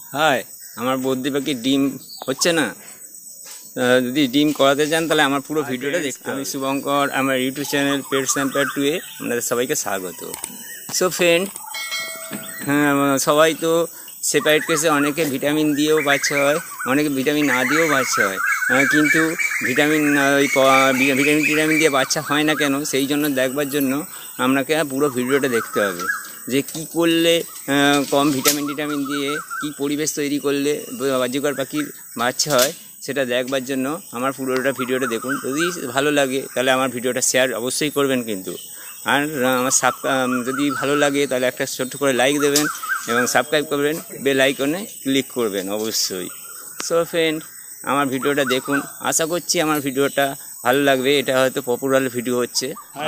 High, আমার বদ্রি পাখি ডিম হচ্ছে না। যদি ডিম করাতে চান তাহলে আমার পুরো ভিডিওটা দেখতে হবে। আমি শুভঙ্কর, আমার YouTube channel pets and pet টুয়ে আপনাদের সবাইকে স্বাগত। সো ফ্রেন্ড, সবাই তো সেপারেট কেসে অনেকে ভিটামিন দিয়েও বাচ্চা হয়, অনেকে ভিটামিন না দিয়েও বাচ্চা হয়, কিন্তু ভিটামিন দিয়ে বাচ্চা হয় না কেন, সেই জন্য দেখবার জন্য আপনাকে পুরো ভিডিওটা দেখতে হবে যে কি করলে কম ভিটামিন দিয়ে কি পরিবেশ তৈরি করলে বাজিকর পাখির বাচ্চা হয়, সেটা দেখবার জন্য আমার পুরোটা ভিডিওটা দেখুন। যদি ভালো লাগে তাহলে আমার ভিডিওটা শেয়ার অবশ্যই করবেন কিন্তু। আর আমার যদি ভালো লাগে তাহলে একটা ছোট্ট করে লাইক দেবেন এবং সাবস্ক্রাইব করবেন, বেল আইকনে ক্লিক করবেন অবশ্যই। সো ফ্রেন্ড, আমার ভিডিওটা দেখুন, আশা করছি আমার ভিডিওটা ভালো লাগবে। এটা হয়তো পপুলার ভিডিও হচ্ছে।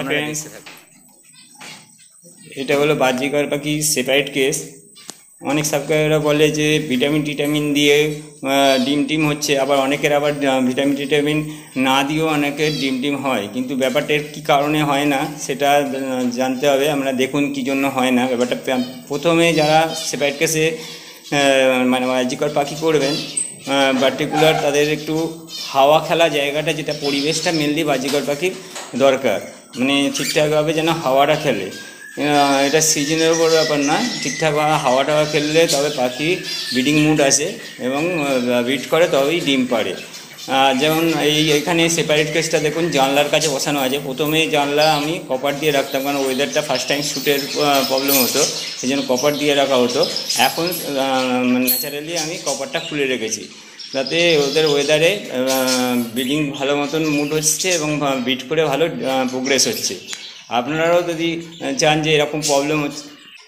এটা হলো বাজিকর পাখি সেপারেট কেস। অনেক সাবস্ক্রাইবাররা বলে যে ভিটামিন দিয়ে ডিম হচ্ছে, আবার অনেকের আবার ভিটামিন না দিয়েও অনেকের ডিম হয়, কিন্তু ব্যাপারটা কী কারণে হয় না সেটা জানতে হবে। আমরা দেখুন কী জন্য হয় না ব্যাপারটা। প্রথমে যারা সেপারেট কেসে মানে বাজিকর পাখি করবেন, পার্টিকুলার তাদের একটু হাওয়া খেলা জায়গাটা, যেটা পরিবেশটা মেনলি বাজিকর পাখির দরকার, মানে ঠিকঠাকভাবে যেন হাওয়াটা খেলে। এটা সিজনের উপর ব্যাপার না, ঠিকঠাক হাওয়া টাওয়া খেললে তবে পাখি ব্রিডিং মুড আসে এবং ব্রিড করে, তবেই ডিম পাড়ে। যেমন এইখানে সেপারেট কেসটা দেখুন, জানলার কাছে বসানো আছে। প্রথমে জানলা আমি কপার দিয়ে রাখতাম, কারণ ওয়েদারটা ফার্স্ট টাইম শ্যুটের প্রবলেম হতো, সেই জন্য কপার দিয়ে রাখা হতো। এখন ন্যাচারালি আমি কপারটা খুলে রেখেছি, যাতে ওদের ওয়েদারে ব্রিডিং ভালো মতন মুড হচ্ছে এবং ব্রিড করে ভালো প্রোগ্রেস হচ্ছে। আপনারাও যদি চান যে এরকম প্রবলেম হচ্ছে,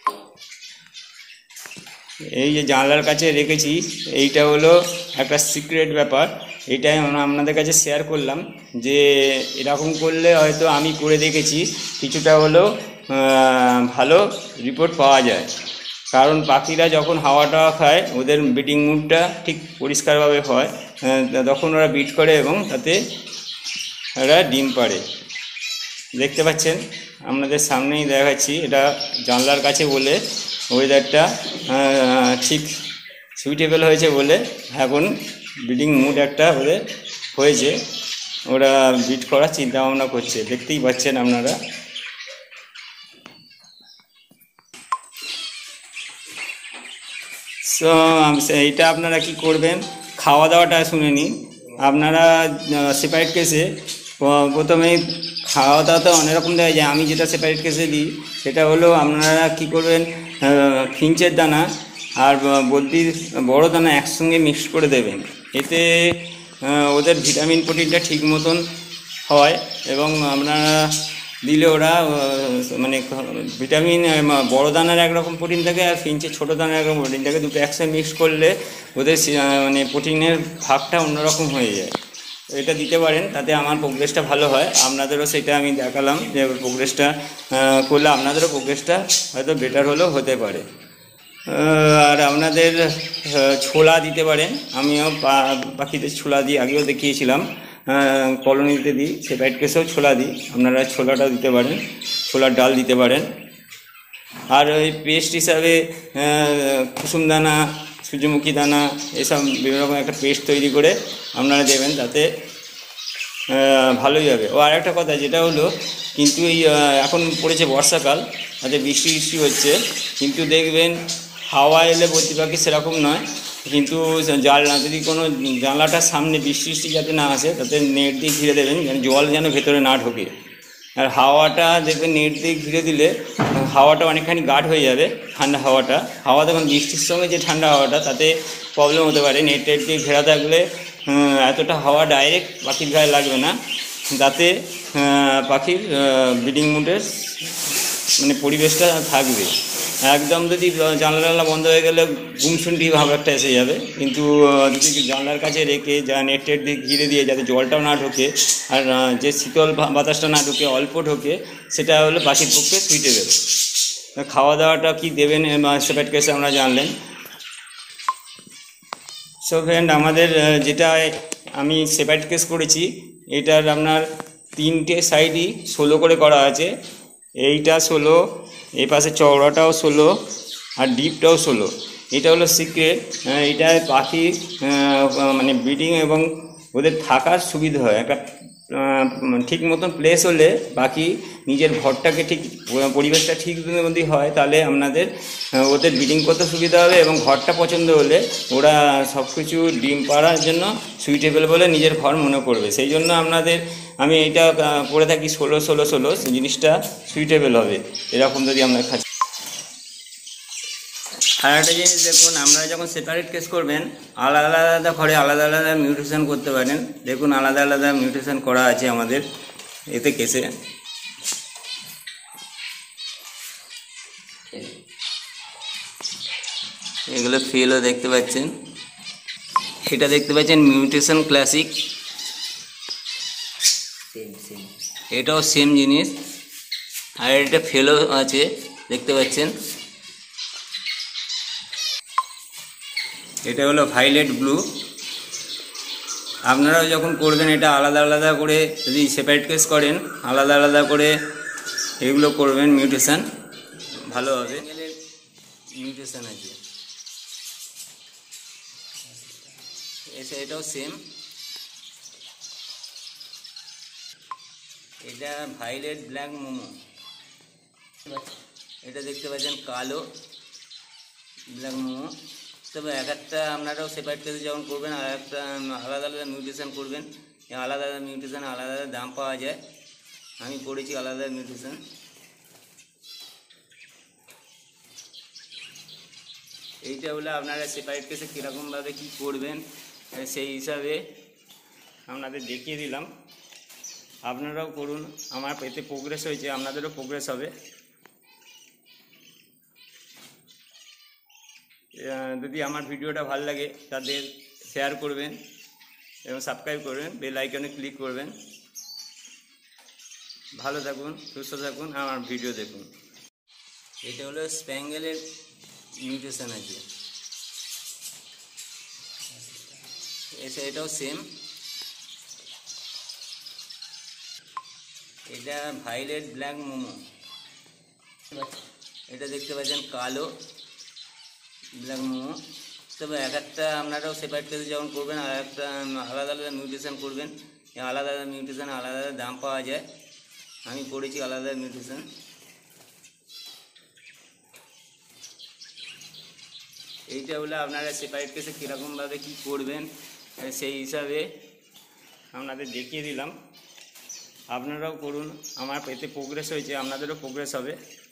এই যে জানলার কাছে রেখেছি, এইটা হলো একটা সিক্রেট ব্যাপার। এটাই আপনাদের কাছে শেয়ার করলাম যে এরকম করলে হয়তো আমি করে দেখেছি, কিছুটা হলেও ভালো রিপোর্ট পাওয়া যায়। কারণ পাখিরা যখন হাওয়া টাওয়া খায়, ওদের ব্রিডিং মুডটা ঠিক পরিষ্কারভাবে হয়, তখন ওরা ব্রিড করে এবং তাতে ওরা ডিম পাড়ে। দেখতে পাচ্ছেন, আপনাদের সামনেই দেখাচ্ছি। এটা জানলার কাছে বলে ওয়েদারটা ঠিক সুইটেবল হয়েছে বলে এখন ব্রিডিং মুড একটা ওদের হয়েছে, ওরা ব্রিড করার চিন্তা ভাবনা করছে। দেখতেই পাচ্ছেন আপনারা। সো এইটা আপনারা কি করবেন, খাওয়া দাওয়াটা শুনে নিন। আপনারা সেপারেট কেসে প্রথমে খাওয়া দাওয়া তো অনেক রকম দেওয়া যায়। আমি যেটা সেপারেট কেসে দিই সেটা হলো, আপনারা কি করবেন, ফিঞ্চের দানা আর বদ্রির বড় দানা একসঙ্গে মিক্স করে দেবেন। এতে ওদের ভিটামিন প্রোটিনটা ঠিক মতন হয় এবং আপনারা দিলে ওরা মানে ভিটামিন বড় দানার একরকম প্রোটিন থাকে আর ফিঞ্চের ছোটো দানার একরকম প্রোটিন থাকে। দুটো একসাথে মিক্স করলে ওদের মানে প্রোটিনের ভাগটা অন্যরকম হয়ে যায়। এটা দিতে পারেন, তাতে আমার প্রোগ্রেসটা ভালো হয়। আপনাদেরও সেটা আমি দেখালাম যে প্রোগ্রেসটা করলে আপনাদেরও প্রোগ্রেসটা হয়তো বেটার হলেও হতে পারে। আর আপনাদের ছোলা দিতে পারেন। আমিও পাখিদের ছোলা দিই, আগেও দেখিয়েছিলাম, কলোনিতে দিই, সেপারেট কেসেও ছোলা দিই। আপনারা ছোলাটাও দিতে পারেন, ছোলার ডাল দিতে পারেন। আর ওই পেস্ট হিসাবে কুসুম দানা, সূর্যমুখী দানা, এসব বিভিন্ন রকম একটা পেস্ট তৈরি করে আপনারা দেবেন, তাতে ভালোই হবে। ও আর একটা কথা যেটা হলো, কিন্তু এই এখন পড়েছে বর্ষাকাল, তাতে বৃষ্টি হচ্ছে, কিন্তু দেখবেন হাওয়া এলে বদ্রি পাখি সেরকম নয়, কিন্তু যদি কোনো জানলাটার সামনে বৃষ্টি যাতে না আসে, তাতে নেট দিয়ে ঘিরে দেবেন, যেন জল যেন ভেতরে না ঢোকে। আর হাওয়াটা দেখবেন নেট দিয়ে ঘিরে দিলে হাওয়াটা অনেকখানি গাঢ় হয়ে যাবে, ঠান্ডা হাওয়া দেখুন বৃষ্টির সঙ্গে যে ঠান্ডা হাওয়াটা, তাতে প্রবলেম হতে পারে। নেট দিয়ে ঘেরা থাকলে এতটা হাওয়া ডাইরেক্ট পাখির গায়ে লাগবে না, যাতে পাখির ব্রিডিং মুডের মানে পরিবেশটা থাকবে। একদম যদি জানলা বন্ধ হয়ে গেলে গুমসুন্ডি ভাব একটা এসে যাবে, কিন্তু যদি জানলার কাছে রেখে যা নেট দিয়ে ঘিরে দিয়ে, যাতে জলটাও না ঢোকে আর যে শীতল বাতাসটা না ঢোকে, অল্প ঢোকে, সেটা হলো পাখির পক্ষে সুইটেবল। খাওয়া দাওয়াটা কি দেবেন সেপারেট কেসে আমরা জানলেন। সো ফ্রেন্ড, আমাদের যেটা আমি সেপারেট কেস করেছি, এটার আপনার 3টে সাইডই 16 করে করা আছে। এইটা 16, এই পাশে চওড়াটাও 16 আর ডিপটাও 16। এটা হলো সিক্রেট। এটা পাখি মানে ব্রিডিং এবং ওদের থাকার সুবিধা হয়। একটা ঠিক মতন প্লেস হলে বাকি নিজের ঘরটাকে ঠিক পরিবেশটা ঠিক যদি হয়, তাহলে আপনাদের ওদের ব্রিডিং করতে সুবিধা হবে এবং ঘরটা পছন্দ হলে ওরা সব কিছু ডিম পাড়ার জন্য সুইটেবল বলে নিজের ঘর মনে করবে। সেই জন্য আপনাদের আমি এইটা করে থাকি 16-16-16, সেই জিনিসটা সুইটেবল হবে এরকম যদি আমরা খাচ্ছি। আর একটা জিনিস দেখুন, আপনারা যখন সেপারেট কেস করবেন আলাদা আলাদা ঘরে আলাদা আলাদা মিউটেশন করতে পারেন। দেখুন আলাদা আলাদা মিউটেশন করা আছে আমাদের এতে কেসে। এগুলো ফিলও দেখতে পাচ্ছেন, এটা দেখতে পাচ্ছেন মিউটেশন ক্লাসিক, এটাও সেম জিনিস। আর এটা ফেলো আছে দেখতে পাচ্ছেন, এটা হলো ভাইলেট ব্লু। আপনারাও যখন করবেন এটা আলাদা আলাদা করে, যদি সেপারেট কেস করেন আলাদা আলাদা করে এগুলো করবেন, মিউটেশন ভালো হবে। মিউটেশন আছে এটাও সেম, এটা ভাইলেট ব্ল্যাক মোমো, এটা দেখতে পাচ্ছেন কালো ব্ল্যাক মোমো। তবে এক একটা আপনারাও সেপারেট কেসে যখন করবেন আর একটা আলাদা আলাদা মিউটেশন করবেন, আলাদা আলাদা মিউটেশন আলাদা আলাদা দাম পাওয়া যায়। আমি করেছি আলাদা মিউটেশন। এইটা হলে আপনারা সেপারেট কেসে কীরকমভাবে কী করবেন সেই হিসাবে আপনাদের দেখিয়ে দিলাম। আপনারাও করুন, আমার এতে প্রোগ্রেস হয়েছে, আপনাদেরও প্রোগ্রেস হবে। যদি আমার ভিডিওটা ভালো লাগে তাদের শেয়ার করবেন এবং সাবস্ক্রাইব করবেন, বেল আইকনে ক্লিক করবেন। ভালো থাকুন, সুস্থ থাকুন, আমার ভিডিও দেখুন। এটা হলো স্প্যাঙ্গেলের মিউটেশন আছে, এটাও সেম। এটা ভাইলেট ব্ল্যাক মোমো, এটা দেখতে পাচ্ছেন কালো ব্ল্যাক মোমো। তবে এক একটা আপনারাও সেপারেট কেসে যখন করবেন আর একটা আলাদা আলাদা মিউটেশন করবেন, আলাদা আলাদা মিউটেশন আলাদা আলাদা দাম পাওয়া যায়। আমি করেছি আলাদা মিউটেশন। এইটা হলে আপনারা সেপারেট কেসে কীরকমভাবে কী করবেন সেই হিসাবে আপনাদের দেখিয়ে দিলাম। আপনারাও করুন, আমার এতে প্রোগ্রেস হয়েছে, আপনাদেরও প্রোগ্রেস হবে।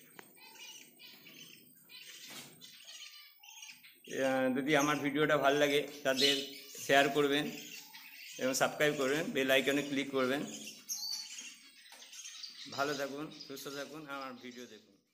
যদি আমার ভিডিওটা ভালো লাগে তাদের শেয়ার করবেন এবং সাবস্ক্রাইব করবেন, বেল আইকনে ক্লিক করবেন। ভালো থাকুন, সুস্থ থাকুন, আমার ভিডিও দেখুন।